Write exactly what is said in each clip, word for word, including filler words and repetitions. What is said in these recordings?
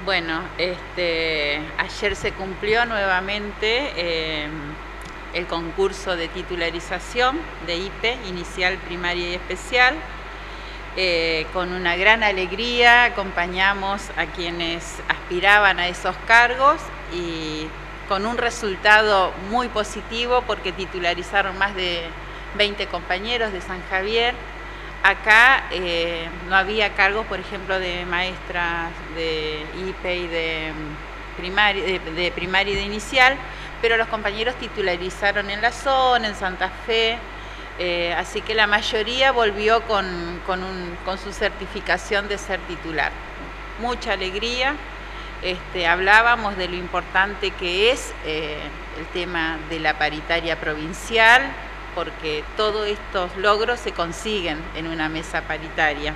Bueno, este, ayer se cumplió nuevamente eh, el concurso de titularización de I P E, inicial, primaria y especial. Eh, con una gran alegría acompañamos a quienes aspiraban a esos cargos y con un resultado muy positivo porque titularizaron más de veinte compañeros de San Javier. Acá eh, no había cargos, por ejemplo, de maestras de I P E y de primaria, de, de primaria y de inicial, pero los compañeros titularizaron en la zona, en Santa Fe, eh, así que la mayoría volvió con, con, un, con su certificación de ser titular. Mucha alegría. Este, hablábamos de lo importante que es eh, el tema de la paritaria provincial, porque todos estos logros se consiguen en una mesa paritaria.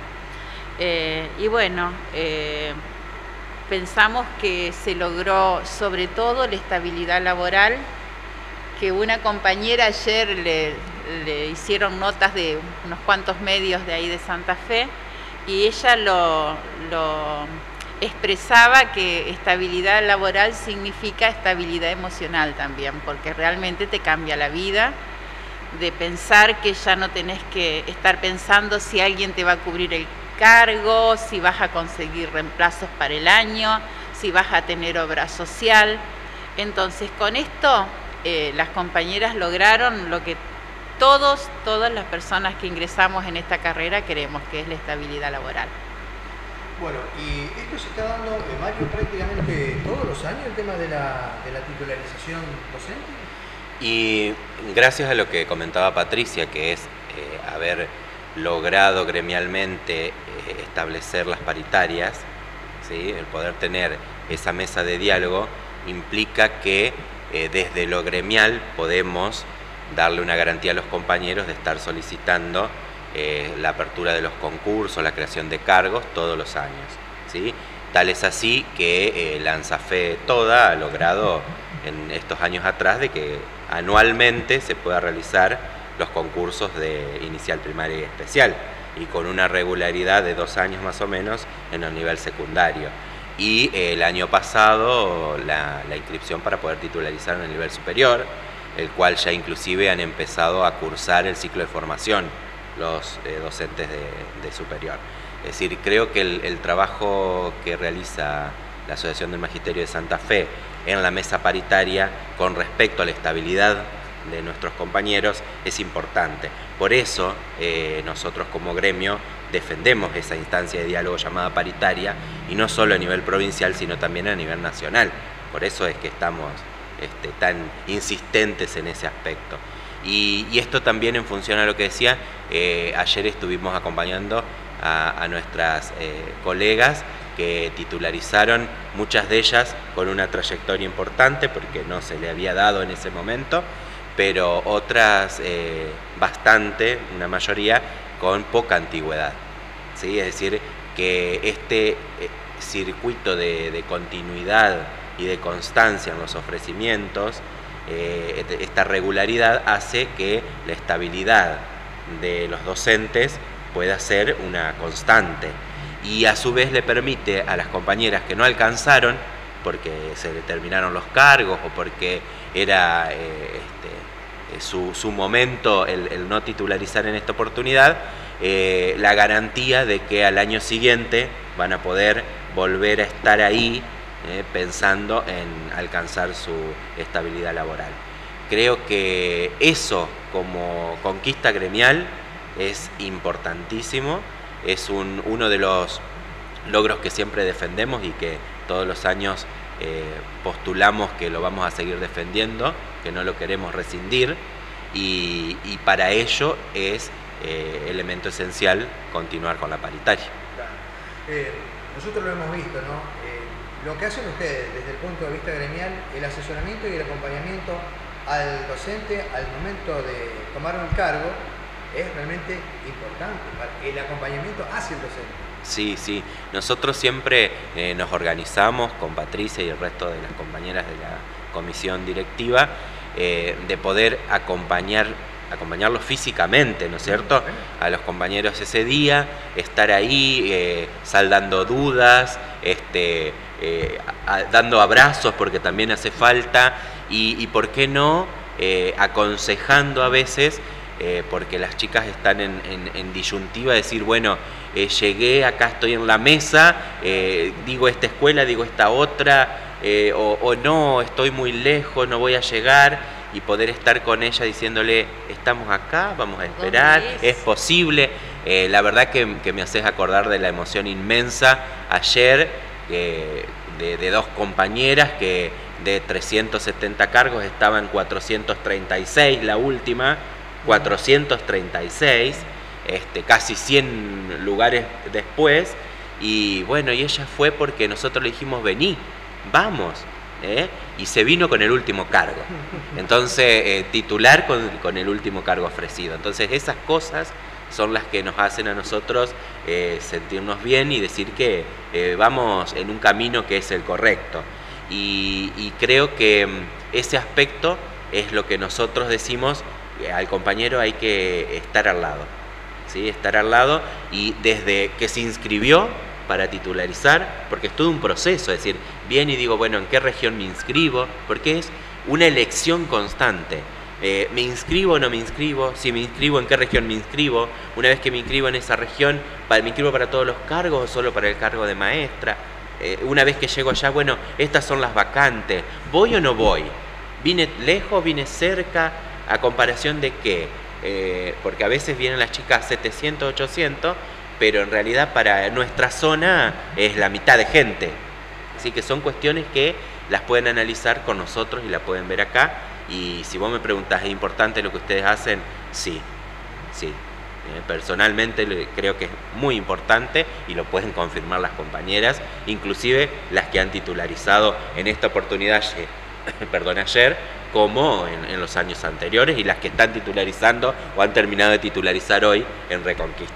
Eh, y bueno, eh, pensamos que se logró sobre todo la estabilidad laboral, que una compañera ayer le, le hicieron notas de unos cuantos medios de ahí de Santa Fe, y ella lo, lo expresaba que estabilidad laboral significa estabilidad emocional también, porque realmente te cambia la vida, de pensar que ya no tenés que estar pensando si alguien te va a cubrir el cargo, si vas a conseguir reemplazos para el año, si vas a tener obra social. Entonces, con esto eh, las compañeras lograron lo que todos, todas las personas que ingresamos en esta carrera queremos, que es la estabilidad laboral. Bueno, y esto se está dando, eh, Mario, prácticamente todos los años, el tema de la, de la titularización docente. Y gracias a lo que comentaba Patricia, que es eh, haber logrado gremialmente eh, establecer las paritarias, ¿sí? El poder tener esa mesa de diálogo implica que eh, desde lo gremial podemos darle una garantía a los compañeros de estar solicitando eh, la apertura de los concursos, la creación de cargos todos los años, ¿sí? Tal es así que eh, la ANSAFE toda ha logrado en estos años atrás de que anualmente se pueda realizar los concursos de inicial, primaria y especial, y con una regularidad de dos años más o menos en el nivel secundario. Y eh, el año pasado la, la inscripción para poder titularizar en el nivel superior, el cual ya inclusive han empezado a cursar el ciclo de formación los eh, docentes de, de superior. Es decir, creo que el, el trabajo que realiza la Asociación del Magisterio de Santa Fe en la mesa paritaria con respecto a la estabilidad de nuestros compañeros es importante. Por eso eh, nosotros como gremio defendemos esa instancia de diálogo llamada paritaria, y no solo a nivel provincial sino también a nivel nacional. Por eso es que estamos este, tan insistentes en ese aspecto. Y, y esto también en función a lo que decía, eh, ayer estuvimos acompañando a, a nuestras eh, colegas que titularizaron, muchas de ellas con una trayectoria importante porque no se le había dado en ese momento, pero otras eh, bastante, una mayoría, con poca antigüedad, ¿sí? Es decir, que este eh, circuito de, de continuidad y de constancia en los ofrecimientos, eh, esta regularidad hace que la estabilidad de los docentes pueda ser una constante, y a su vez le permite a las compañeras que no alcanzaron porque se determinaron los cargos o porque era eh, este, su, su momento el, el no titularizar en esta oportunidad, eh, la garantía de que al año siguiente van a poder volver a estar ahí eh, pensando en alcanzar su estabilidad laboral. Creo que eso como conquista gremial es importantísimo. Es un, uno de los logros que siempre defendemos y que todos los años eh, postulamos que lo vamos a seguir defendiendo, que no lo queremos rescindir, y, y para ello es eh, elemento esencial continuar con la paritaria. Claro. Eh, nosotros lo hemos visto, ¿no? Eh, lo que hacen ustedes desde el punto de vista gremial, el asesoramiento y el acompañamiento al docente al momento de tomar un cargo, es realmente importante para el acompañamiento hacia el docente. Sí, sí. Nosotros siempre eh, nos organizamos con Patricia y el resto de las compañeras de la comisión directiva eh, de poder acompañar, acompañarlos físicamente, ¿no es cierto?, a los compañeros ese día, estar ahí eh, saldando dudas, este, eh, a, dando abrazos porque también hace falta, y, y por qué no, eh, aconsejando a veces, eh, porque las chicas están en, en, en disyuntiva, decir, bueno, eh, llegué, acá estoy en la mesa, eh, digo esta escuela, digo esta otra, eh, o, o no, estoy muy lejos, no voy a llegar, y poder estar con ella diciéndole, estamos acá, vamos a esperar, es posible. Eh, la verdad que, que me haces acordar de la emoción inmensa ayer eh, de, de dos compañeras que de trescientos setenta cargos estaban cuatrocientos treinta y seis, la última, cuatrocientos treinta y seis, este, casi cien lugares después, y bueno, y ella fue porque nosotros le dijimos, vení, vamos. ¿Eh? Y se vino con el último cargo, entonces eh, titular con, con el último cargo ofrecido. Entonces esas cosas son las que nos hacen a nosotros eh, sentirnos bien y decir que eh, vamos en un camino que es el correcto, y, y creo que ese aspecto es lo que nosotros decimos, eh, al compañero hay que estar al lado, ¿sí? Estar al lado, y desde que se inscribió para titularizar, porque es todo un proceso, es decir, bien y digo, bueno, ¿en qué región me inscribo? Porque es una elección constante. Eh, ¿Me inscribo o no me inscribo? Si me inscribo, ¿en qué región me inscribo? Una vez que me inscribo en esa región, ¿me inscribo para todos los cargos o solo para el cargo de maestra? Eh, una vez que llego allá, bueno, estas son las vacantes. ¿Voy o no voy? ¿Vine lejos, vine cerca? ¿A comparación de qué? Eh, porque a veces vienen las chicas setecientos, ochocientos, pero en realidad para nuestra zona es la mitad de gente. Así que son cuestiones que las pueden analizar con nosotros y la pueden ver acá. Y si vos me preguntás, ¿es importante lo que ustedes hacen? Sí, sí. Eh, personalmente creo que es muy importante y lo pueden confirmar las compañeras, inclusive las que han titularizado en esta oportunidad, perdón, ayer, como en, en los años anteriores, y las que están titularizando o han terminado de titularizar hoy en Reconquista.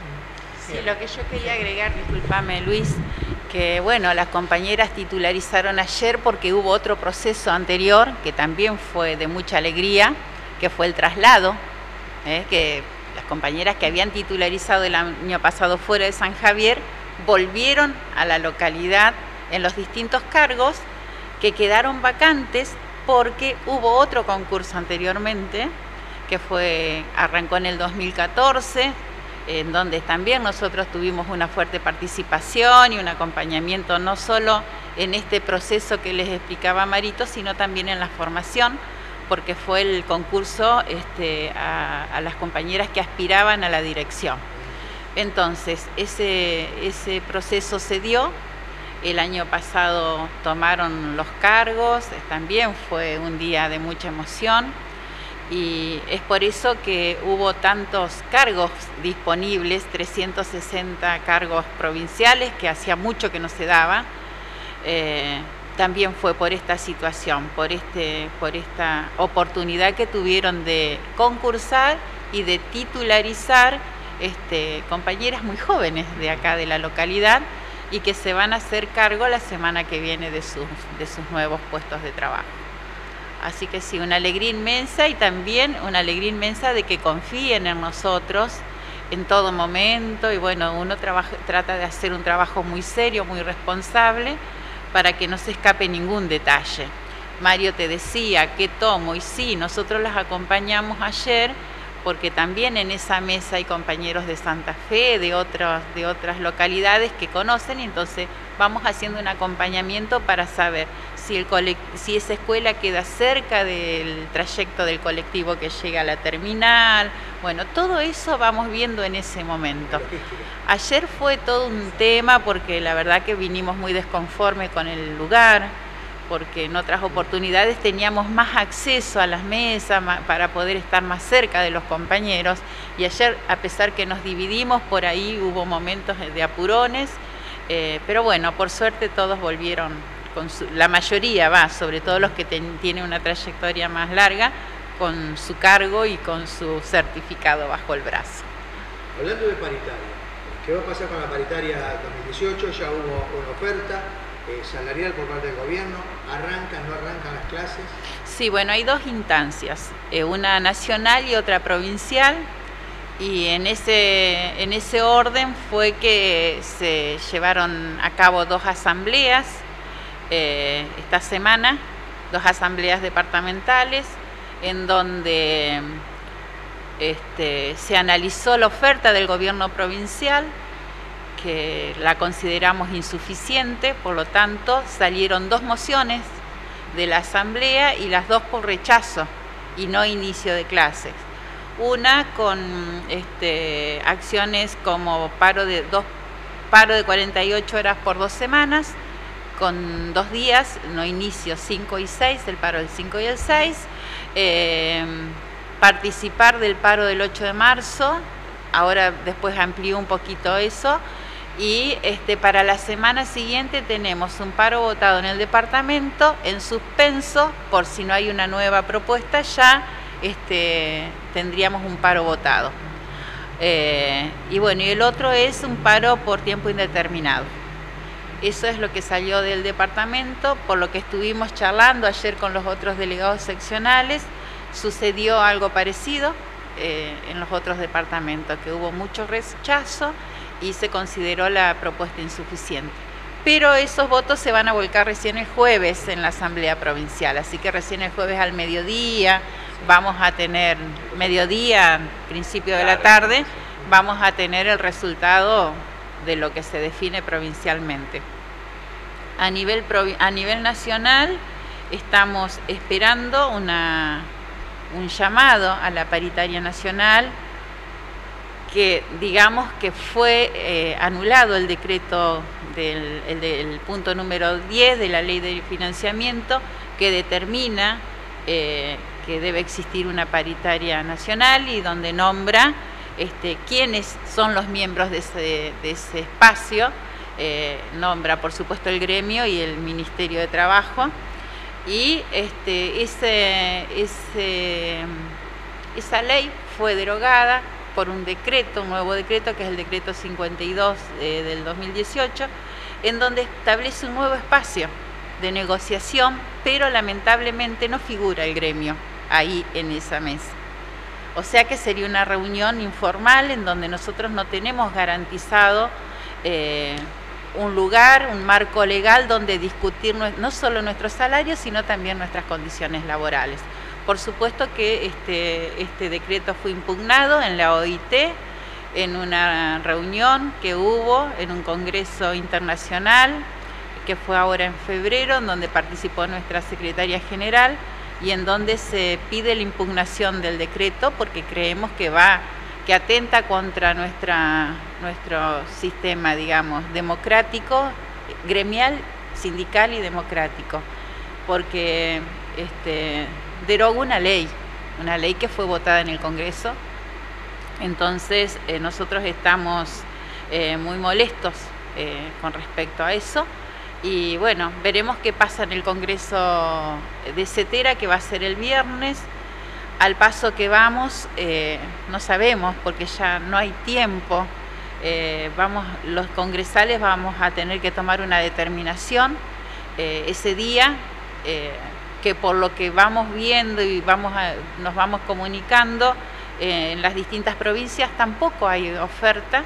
Sí, lo que yo quería agregar, discúlpame Luis, que bueno, las compañeras titularizaron ayer porque hubo otro proceso anterior que también fue de mucha alegría, que fue el traslado, ¿eh? Que las compañeras que habían titularizado el año pasado fuera de San Javier volvieron a la localidad en los distintos cargos que quedaron vacantes porque hubo otro concurso anteriormente que fue, arrancó en el dos mil catorce, en donde también nosotros tuvimos una fuerte participación y un acompañamiento no solo en este proceso que les explicaba Marito, sino también en la formación, porque fue el concurso este, a, a las compañeras que aspiraban a la dirección. Entonces, ese, ese proceso se dio, el año pasado tomaron los cargos, también fue un día de mucha emoción, y es por eso que hubo tantos cargos disponibles, trescientos sesenta cargos provinciales, que hacía mucho que no se daba. Eh, también fue por esta situación, por, este, por esta oportunidad que tuvieron de concursar y de titularizar este, compañeras muy jóvenes de acá de la localidad y que se van a hacer cargo la semana que viene de sus, de sus nuevos puestos de trabajo. Así que sí, una alegría inmensa, y también una alegría inmensa de que confíen en nosotros en todo momento, y bueno, uno trabaja, trata de hacer un trabajo muy serio, muy responsable, para que no se escape ningún detalle. Mario te decía, ¿qué tomo? Y sí, nosotros las acompañamos ayer, porque también en esa mesa hay compañeros de Santa Fe, de otras, de otras localidades que conocen, y entonces vamos haciendo un acompañamiento para saber si, el si esa escuela queda cerca del trayecto del colectivo que llega a la terminal. Bueno, todo eso vamos viendo en ese momento. Ayer fue todo un tema porque la verdad que vinimos muy desconformes con el lugar, porque en otras oportunidades teníamos más acceso a las mesas para poder estar más cerca de los compañeros, y ayer, a pesar que nos dividimos, por ahí hubo momentos de apurones, eh, pero bueno, por suerte todos volvieron, con su, la mayoría va, sobre todo los que ten, tienen una trayectoria más larga, con su cargo y con su certificado bajo el brazo. Hablando de paritaria, ¿qué va a pasar con la paritaria dos mil dieciocho? Ya hubo una oferta Eh, salarial por parte del gobierno. ¿Arrancan, no arrancan las clases? Sí, bueno, hay dos instancias, eh, una nacional y otra provincial. y en ese, en ese orden fue que se llevaron a cabo dos asambleas eh, esta semana, dos asambleas departamentales, en donde este, se analizó la oferta del gobierno provincial, que la consideramos insuficiente, por lo tanto salieron dos mociones de la asamblea y las dos por rechazo y no inicio de clases. Una con este, acciones como paro de, dos, paro de cuarenta y ocho horas por dos semanas, con dos días, no inicio cinco y seis, el paro del cinco y el seis, eh, participar del paro del ocho de marzo, ahora después amplió un poquito eso, y este, para la semana siguiente tenemos un paro votado en el departamento, en suspenso, por si no hay una nueva propuesta ya, este, tendríamos un paro votado. Eh, y bueno, y el otro es un paro por tiempo indeterminado. Eso es lo que salió del departamento, por lo que estuvimos charlando ayer con los otros delegados seccionales. Sucedió algo parecido eh, en los otros departamentos, que hubo mucho rechazo y se consideró la propuesta insuficiente. Pero esos votos se van a volcar recién el jueves en la Asamblea Provincial, así que recién el jueves al mediodía vamos a tener, mediodía, principio de la tarde, vamos a tener el resultado de lo que se define provincialmente. A nivel, a nivel nacional estamos esperando una, un llamado a la paritaria nacional, que digamos que fue eh, anulado el decreto del el, del punto número diez de la Ley de Financiamiento, que determina eh, que debe existir una paritaria nacional y donde nombra este, quiénes son los miembros de ese, de ese espacio, eh, nombra por supuesto el gremio y el Ministerio de Trabajo, y este, ese, ese, esa ley fue derogada por un decreto, un nuevo decreto, que es el decreto cincuenta y dos eh, del dos mil dieciocho, en donde establece un nuevo espacio de negociación, pero lamentablemente no figura el gremio ahí en esa mesa. O sea que sería una reunión informal en donde nosotros no tenemos garantizado eh, un lugar, un marco legal donde discutir no solo nuestros salarios, sino también nuestras condiciones laborales. Por supuesto que este, este decreto fue impugnado en la O I T, en una reunión que hubo en un congreso internacional, que fue ahora en febrero, en donde participó nuestra secretaria general, y en donde se pide la impugnación del decreto porque creemos que va, que atenta contra nuestra, nuestro sistema, digamos, democrático, gremial, sindical y democrático, porque este, derogó una ley, una ley que fue votada en el Congreso. Entonces eh, nosotros estamos eh, muy molestos eh, con respecto a eso. Y bueno, veremos qué pasa en el Congreso de CETERA, que va a ser el viernes. Al paso que vamos, eh, no sabemos, porque ya no hay tiempo. Eh, vamos, los congresales vamos a tener que tomar una determinación eh, ese día, eh, que por lo que vamos viendo y vamos a, nos vamos comunicando eh, en las distintas provincias, tampoco hay oferta.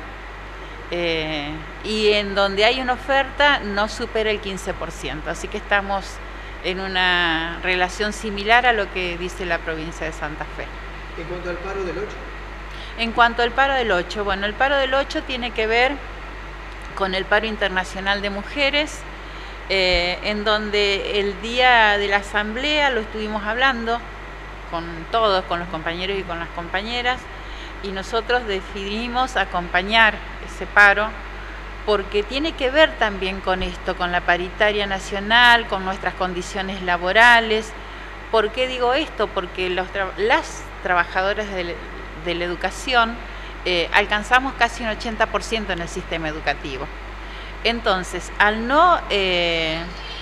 Eh, y en donde hay una oferta no supera el quince por ciento, así que estamos en una relación similar a lo que dice la provincia de Santa Fe. ¿En cuanto al paro del ocho? En cuanto al paro del ocho, bueno, el paro del ocho tiene que ver con el paro internacional de mujeres, eh, en donde el día de la asamblea lo estuvimos hablando con todos, con los compañeros y con las compañeras, y nosotros decidimos acompañar ese paro porque tiene que ver también con esto, con la paritaria nacional, con nuestras condiciones laborales. ¿Por qué digo esto? Porque los tra las trabajadoras de, de la educación eh, alcanzamos casi un ochenta por ciento en el sistema educativo. Entonces, al no, eh,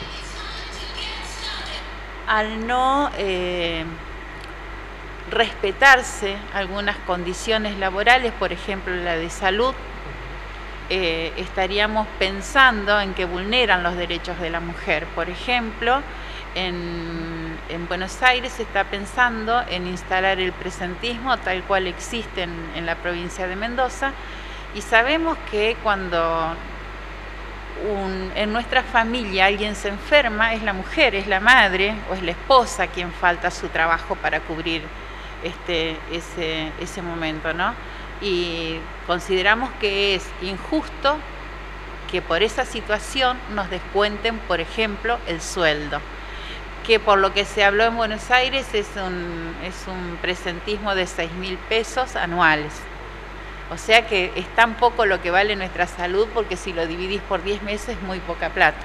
al no eh, respetarse algunas condiciones laborales, por ejemplo la de salud, eh, estaríamos pensando en que vulneran los derechos de la mujer. Por ejemplo, en, en Buenos Aires se está pensando en instalar el presentismo tal cual existe en, en la provincia de Mendoza, y sabemos que cuando un, en nuestra familia alguien se enferma, es la mujer, es la madre o es la esposa quien falta a su trabajo para cubrir este, ese, ese momento, ¿no? Y consideramos que es injusto que por esa situación nos descuenten, por ejemplo, el sueldo, que por lo que se habló en Buenos Aires es un, es un presentismo de seis mil pesos anuales. O sea que es tan poco lo que vale nuestra salud, porque si lo dividís por diez meses es muy poca plata.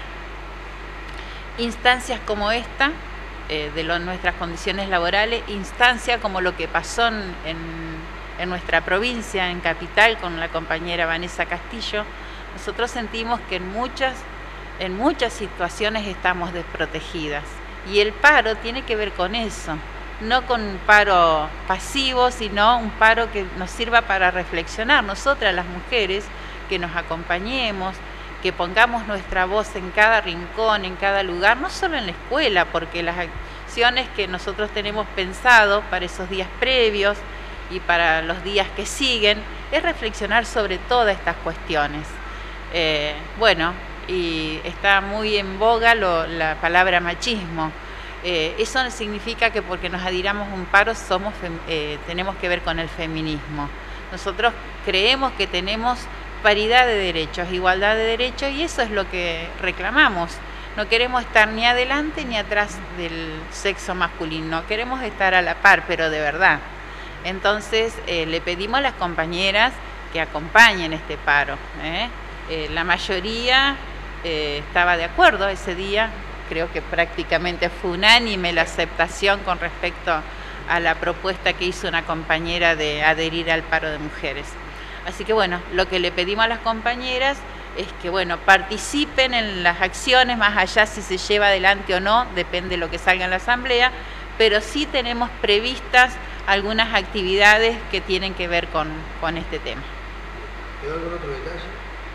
Instancias como esta, eh, de lo, nuestras condiciones laborales, instancia como lo que pasó en, en, en nuestra provincia, en Capital, con la compañera Vanessa Castillo, nosotros sentimos que en muchas, en muchas situaciones estamos desprotegidas. Y el paro tiene que ver con eso. No con un paro pasivo, sino un paro que nos sirva para reflexionar, nosotras las mujeres, que nos acompañemos, que pongamos nuestra voz en cada rincón, en cada lugar, no solo en la escuela, porque las acciones que nosotros tenemos pensado para esos días previos y para los días que siguen, es reflexionar sobre todas estas cuestiones. Eh, bueno, y está muy en boga lo, la palabra machismo. Eh, eso no significa que porque nos adhiramos a un paro somos eh, tenemos que ver con el feminismo. Nosotros creemos que tenemos paridad de derechos, igualdad de derechos, y eso es lo que reclamamos. No queremos estar ni adelante ni atrás del sexo masculino, queremos estar a la par, pero de verdad. Entonces eh, le pedimos a las compañeras que acompañen este paro. ¿eh? Eh, la mayoría eh, estaba de acuerdo ese día. Creo que prácticamente fue unánime la aceptación con respecto a la propuesta que hizo una compañera de adherir al paro de mujeres. Así que bueno, lo que le pedimos a las compañeras es que bueno, participen en las acciones, más allá si se lleva adelante o no, depende de lo que salga en la asamblea, pero sí tenemos previstas algunas actividades que tienen que ver con, con este tema. ¿Quedó algún otro detalle?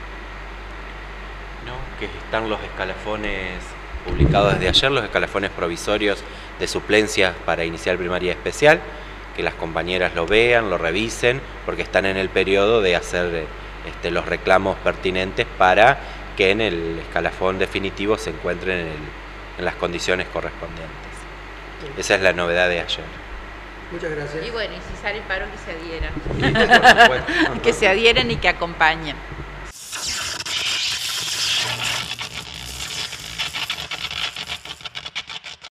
No, que están los escalafones publicados desde ayer, los escalafones provisorios de suplencias para inicial primaria especial, que las compañeras lo vean, lo revisen, porque están en el periodo de hacer este, los reclamos pertinentes para que en el escalafón definitivo se encuentren en, el, en las condiciones correspondientes. Sí. Esa es la novedad de ayer. Muchas gracias. Y bueno, y si sale el paro, que se adhieran. Sí, por supuesto. Que se adhieren y que acompañen.